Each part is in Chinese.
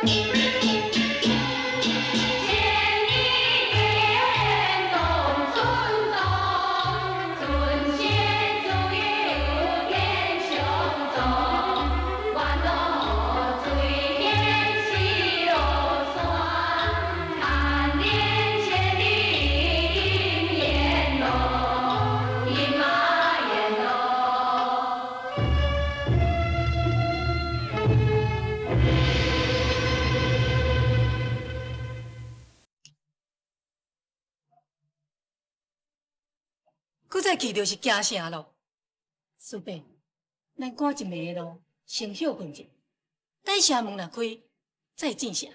搁再去就是惊城咯。师伯，咱赶一暝的路，先休困者，等城门若开，再进城。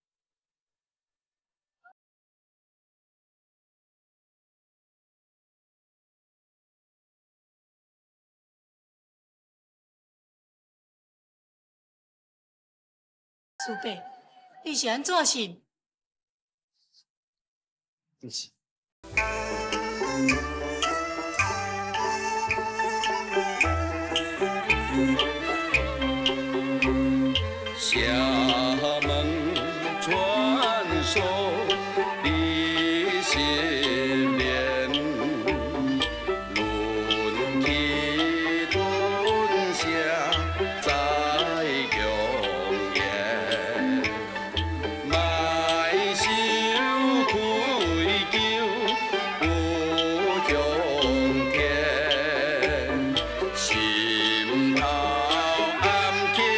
师伯，你是安怎想？ 你是。 厦门传说历新年，论起吞下在永远，卖手开酒不向天，心头暗起。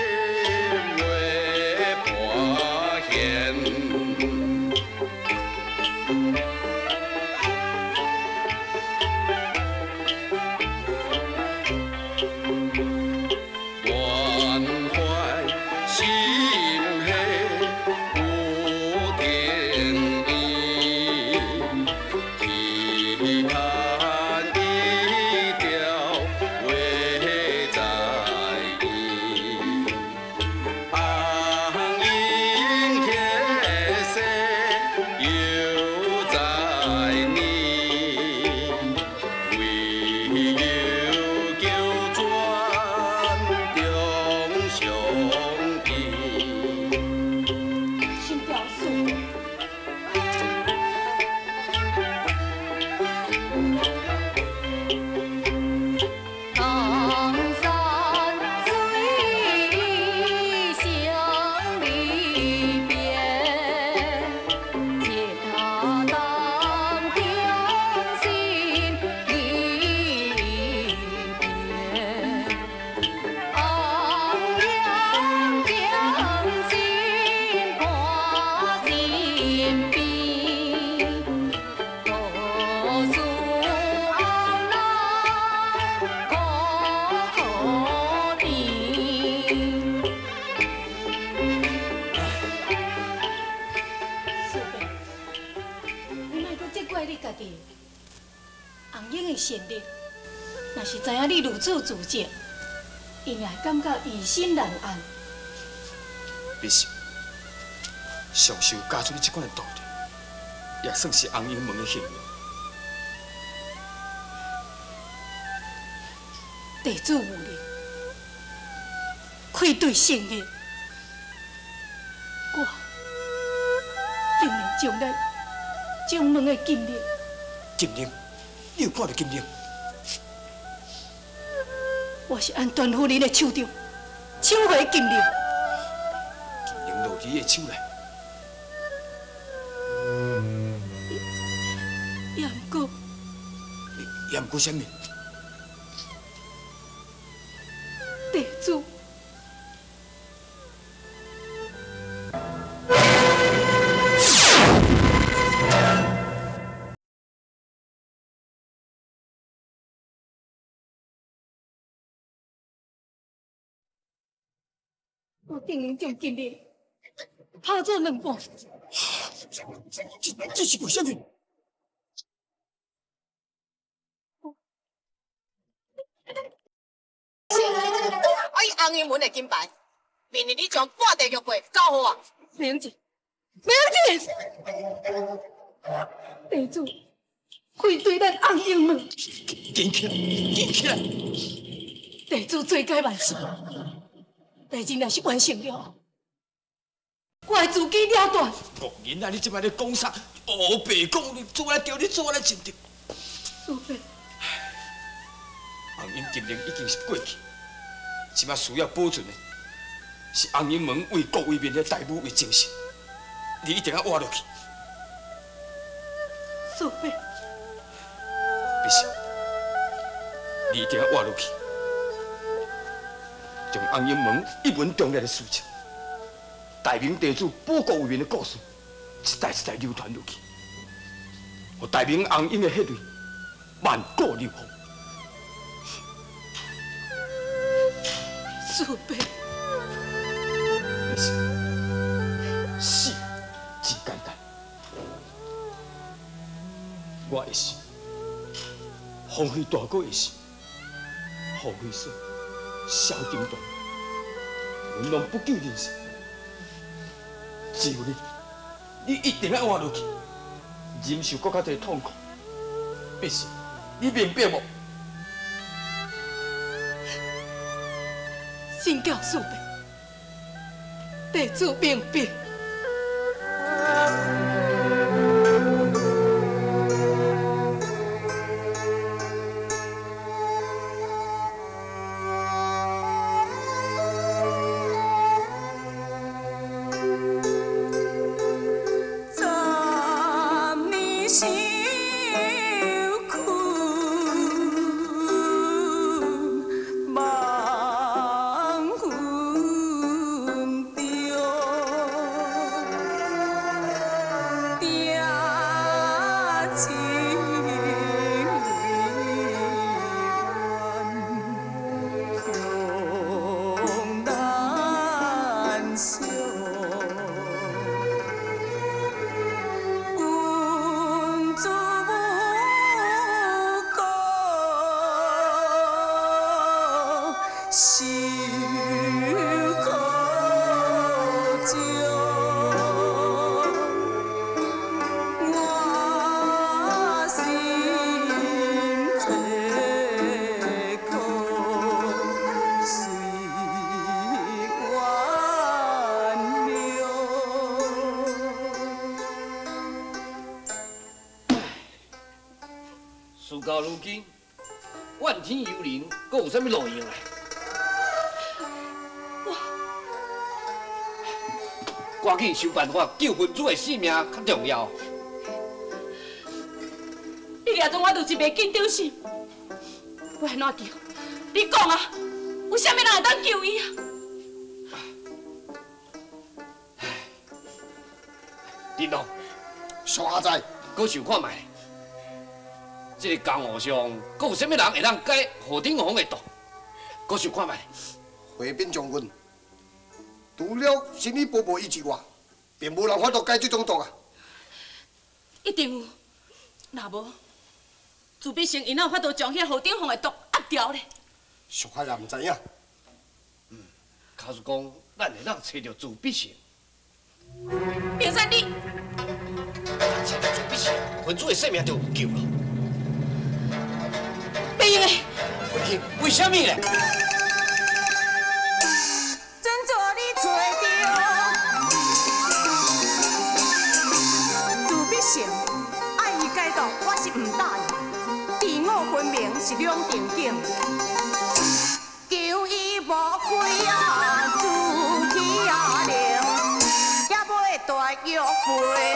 红英的善良，若是知影你如此自责，伊会感觉于心难安。 你是上受教出你这款的道理，也算是红英门的幸运。 地主无力，愧对圣业，我定会将咱将门的禁令。 禁令，你有看到禁令？ 我是按段夫人的手中抢回禁令。 禁令落你的手内， 也毋过， 也毋过什么？ 地主。我定能将禁令拍做两半。 这是为什么？ 我以红英门的金牌，明日你将半地玉柜交予我。 明子，地主愧对咱红英门， 站起来，站起来！ 地主罪该万死。代志若是完成了， 我会自己了断。 恶人啊！你即摆咧讲啥？黑白讲，你做来对，你做来真对。 苏贝， 红英敌人已经是过去，即摆需要保存的是红英门为国为民的大武为精神，你一定要活落去。 苏贝， 必须，你一定要活落去，将红英门一文重要的事情，大明地主保国为民的故事，一代一代流传落去，互大明红英的血泪万古流芳。 苏贝， 必须，死真简单。我会死，黄飞大哥会死，黄飞嫂、萧丁端，阮拢不救人死。只有你，你一定要活落去，忍受搁较多痛苦。必须，你明白无？ 神教苏贝，地主明白。 事到如今，怨天尤人，阁有啥物路用嘞？赶紧想办法救分主的性命较重要。 你掠中我就一袂紧张心，我安怎救？你讲啊，有啥物人会当救伊啊？ 林龙， 上阿仔， 阁想看卖，这个江湖上阁有啥物人会当解何鼎峰的毒？阁想看卖。 回禀将军，除了心理伯伯以及我，并无人法度解这种毒啊。 一定有，若无，自闭症因哪有法度将迄何鼎峰的毒压掉咧？ 属下也唔知影。 假如讲咱会当找到自闭症， 平山你， 咱找到自闭症，分主的性命就有救了。 袂用的。 文卿，为什么咧？ 怎做你找着？自闭症，爱伊解毒，我是唔答应。敌我分明是两定境，求伊无悔啊，自己啊灵，也袂大约会。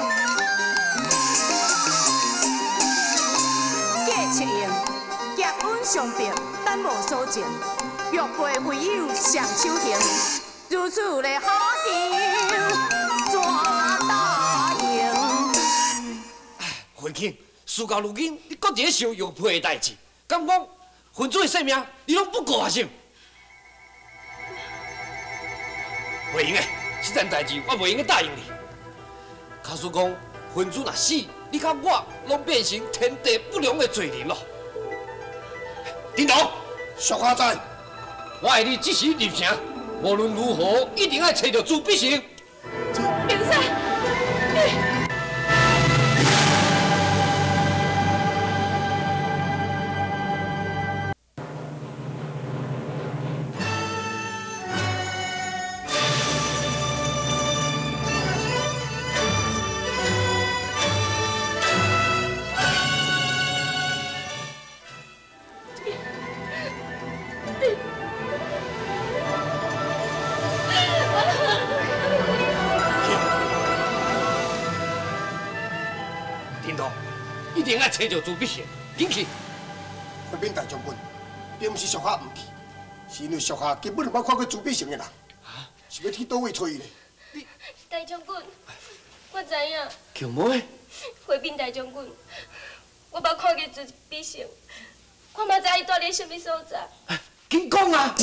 计七用，结稳上病，等无所见。玉佩唯有上手行，如此的好定，怎答应？ 文卿，事到如今，你搁伫咧想玉佩的代志，敢讲分主的性命你拢不顾啊？是？袂用的，这件代志我袂用去答应你。假使讲分主若死，你甲我拢变成天地不容的罪人咯。丁龙， 属下知。 我爱你即时入城，无论如何一定要找到自闭症。 平山，你。 一定要找到朱必贤，紧去！ 回禀大将军，并不是属下唔去，是因为属下根本就冇看过朱必成的人，是要去倒位找伊咧？ 大将军，我知影。 舅妹， 回禀大将军，我捌看见朱必成，我嘛知伊住伫什么所在。 紧讲啊！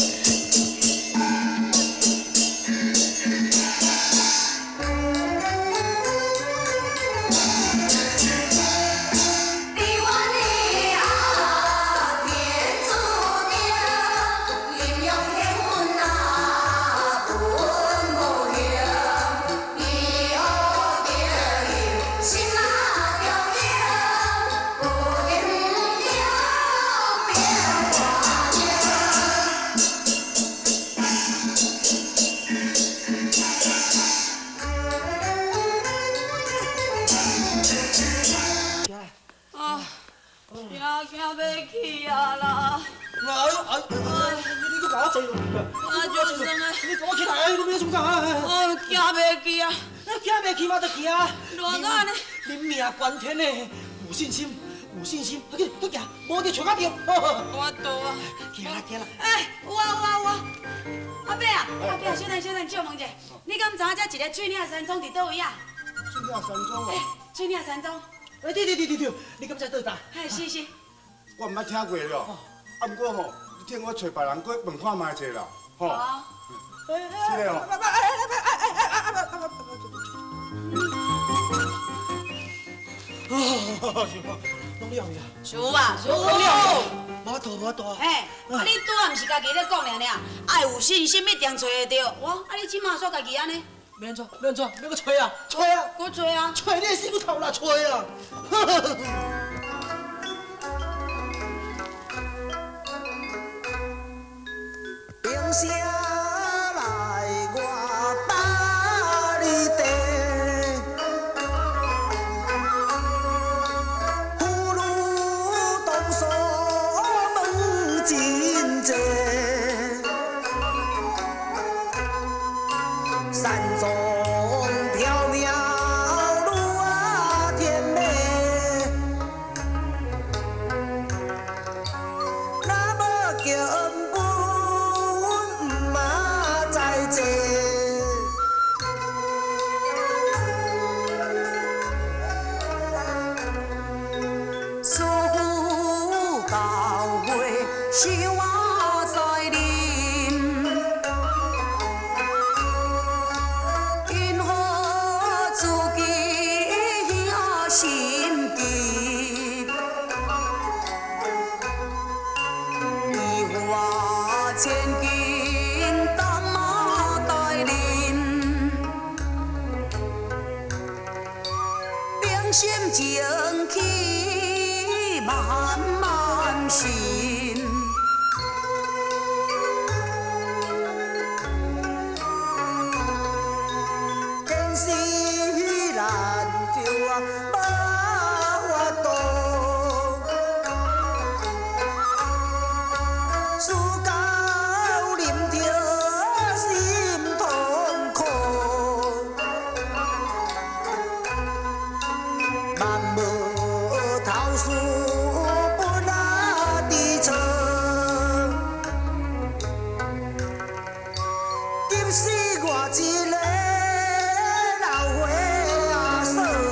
关天呢，有信心，有信心，快去行，无就找到着。 我倒啊！ 行啦，行啦。 哎，有啊！阿伯啊，小等，借问者，你敢知影这一个翠岭山庄伫倒位啊？ 翠岭山庄哦。 翠岭山庄。 哎，对，你敢知倒搭？ 嘿，是。 我毋捌听过了，啊，不过吼，你替我找别人过问看卖者啦，吼。 好。 是嘞吼。 拢了呀！ 输啊！ 无多。 嘿，啊你拄啊，毋是家己咧讲尔，爱有信心一定找会到。哇，啊你即马煞家己安尼？ 免错，要搁找啊！ 搁找啊！ 找你死骨头啦，找啊！ 冰城来我把你地，妇女动手问真济，山中缥缈路啊甜美，那么根本。师傅到尾是我在临，因何自己遐心急？义我千金担马带领，平心静气慢慢寻。天时难救啊，无法度。事到临头心痛苦，万无头绪不拉伫错，今死我一个老伙仔嫂。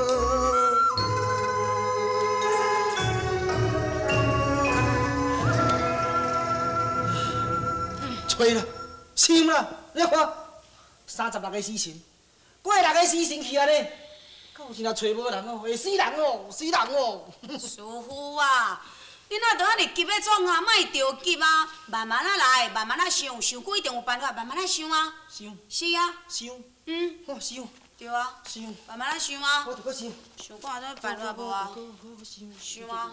吹了，心了，你看，36个死神，过6个死神去啊咧，到时若找无人哦，会死人哦，死人哦。 师傅啊，你哪着安尼急要创啊？莫着急啊，慢慢啊来，慢慢啊想，想久一定有办法，慢慢啊想啊。 想。 是啊。 想。 嗯。 想。 对啊。 想。 慢慢啊想啊。 我着搁想。 想看有办法无啊？想啊。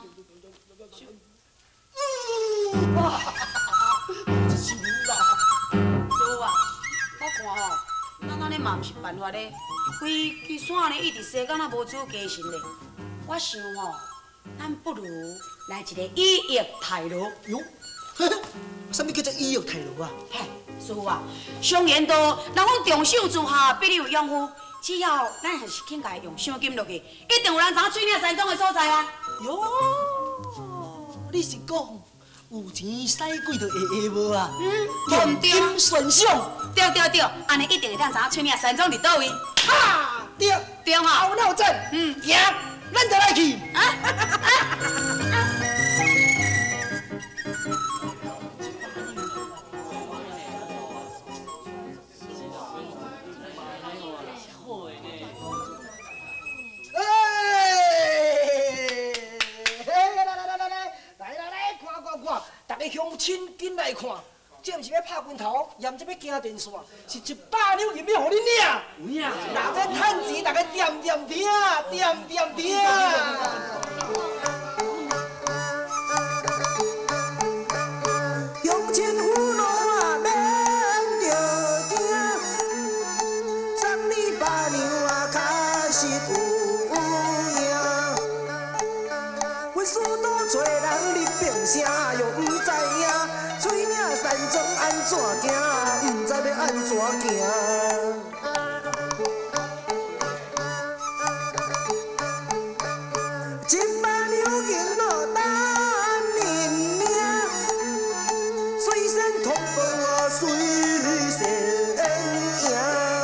哇！想啦。 师傅啊，我看吼，咱安尼嘛毋是办法咧，规支线呢一直西敢若无主加神咧。我想吼，咱不如来一个以逸待劳。 哟，什么叫做以逸待劳啊？ 嘿，师傅啊，常言道，人讲长手自下，必有养夫。 只要咱还是肯家用现金落去，一定有人知影水岭山庄的所在啊！ 哟，你是讲有钱使鬼就会无啊？用金顺享。 对，安尼一定会当知影水岭山庄伫倒位。 啊，对哈， 好脑震。行，咱就来去。大家乡亲紧来看，这毋是要拍拳头，也毋是要行电线，是100两银要互恁领。有影，若要趁钱，大家点点听，点点听。乡亲父老啊，免着惊，送你把娘啊，确实有影。阮许多找人立并声，又毋知影水岭山庄安怎行，毋知要安怎行。100两银落等恁领，水仙通报水仙赢。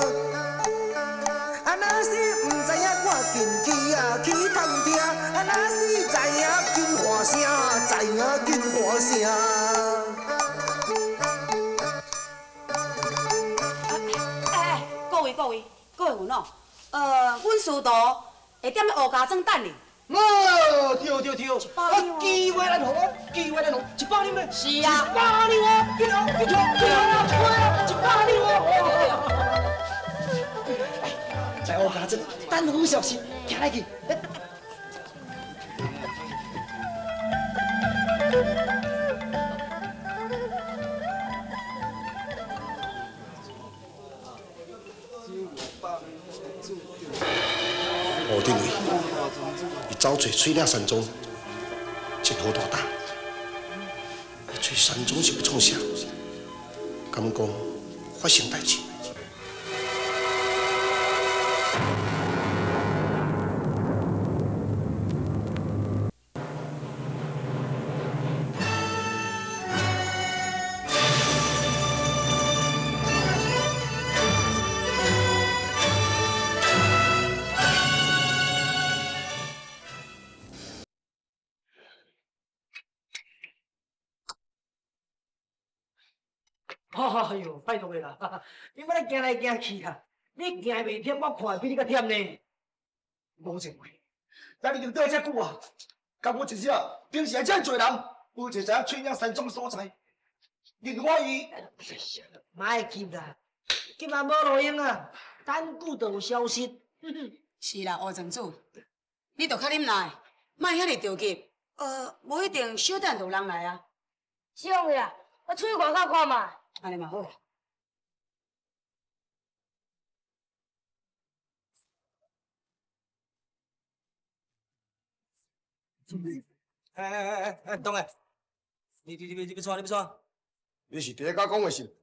啊，若是毋知影赶紧去啊去探听，啊，若是知影紧喊声，知影紧喊声。各位阮哦，阮师徒会踮咧乌家庄等你。哦，对，我机会咱好，机会咱好，100两咧。是啊，100两啊，对啊，100两，在乌家庄等好消息，行来去。 我认为，伊走找水岭山庄，真好大胆。伊找山庄是要创啥？敢讲发生代志？ 哎呦，拜托你啦！你莫咧行来行去啦，你行袂忝，我看比你较忝呢。无情话，咱已经倒遮久啊，甲我一日平时遮济人，无一个知影水岭山庄所在，另外伊，莫急啦，今晚无路用啊，等久就有消息。 是啦，吴庄主，你着较忍耐，莫遐尼着急。无一定小等就有人来啊。 是用呀，我出去外口看嘛。 安尼嘛好。 董个，你要创？ 你是第一家讲的是？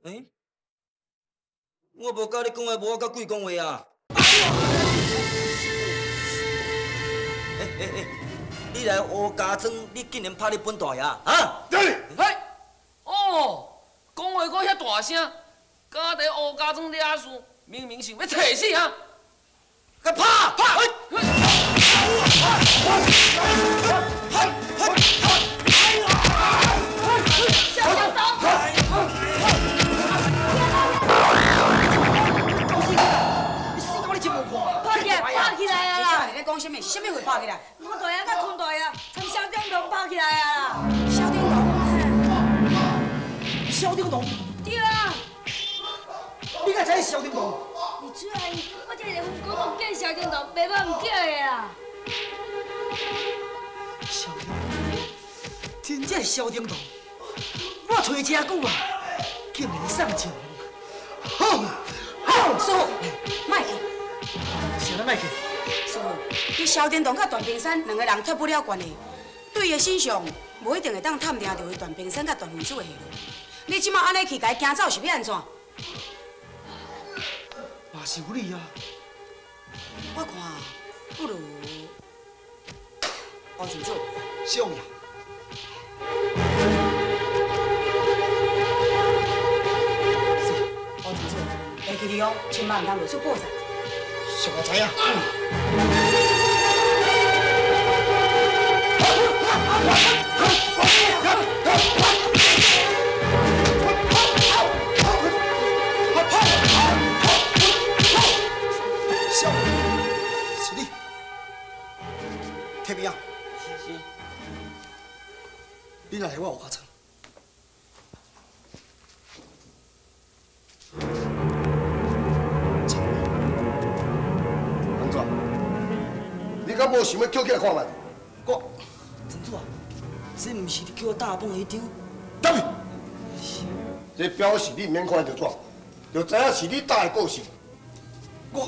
我无甲你讲话，无我甲鬼讲话啊！你来乌家庄，你竟然拍你本大爷啊？ 对。 嘿，哦，讲话阁遐大声，家在乌家庄惹事，明明想要摕死啊！ 甲拍！ 拍起来啊啦！你在讲什么？是什么会拍起来？ 我大爷甲坤大爷从小叮咚拍起来啊啦！ 小叮咚， 小叮咚， 对啊！ 你敢知小叮咚？ 你出来，我这个古董见小叮咚，袂捌唔叫的啦。 小叮咚，真正是小叮咚，我找遮久啊，竟然送钱。好， 师傅，莫去。 啥莫去？ 师傅，你小叮咚甲段平山两个人脱不了关系，对伊的身上无一定会当探听到伊段平山甲段文子的下落。你即马安尼去，甲伊惊走是要安怎？ 嘛是有理啊！ 我看不如王前做上呀。 王前做，会记你哦，千万唔通落手破绽。 上我知影。小，是你，铁兵啊！是。你来我有话讲。 安怎？你敢无想要叫起来看卖？ 我，陈主啊，这毋是你叫我大蹦的张。 对。这表示你免看就怎，就知影是你打的故事。 我，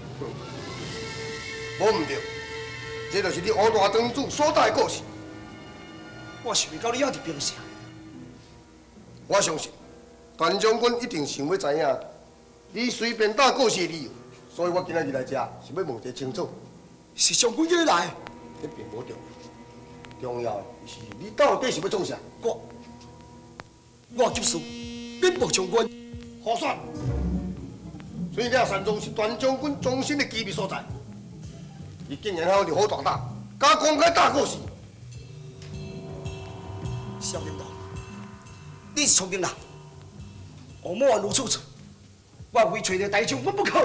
无毋对，这就是你乌大庄主所打的故事。 我是未到你遐伫兵城。 我相信，段将军一定想要知影你随便打故事的理由，所以我今仔日来这是要问个清楚。 是将军叫你来， 这并无重要，重要的是你到底是要做啥？ 我急事，禀报将军。 好算。水岭山庄是段将军终身的机密所在，你竟然还有入伙大打，敢公开打故事？ 萧领导，你是聪明人，我莫如此处，我非找到大将军不可。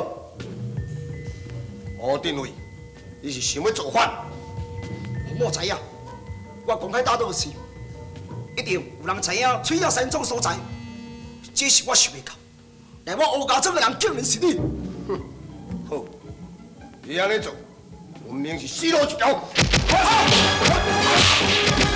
我定位，你是想要造反？ 我莫知影，我公开打倒时，一定有人知影水岭山庄所在，这是我想袂到。来，我乌家庄的人竟然是你！ 哼，好，你安尼做，分明是死路一条。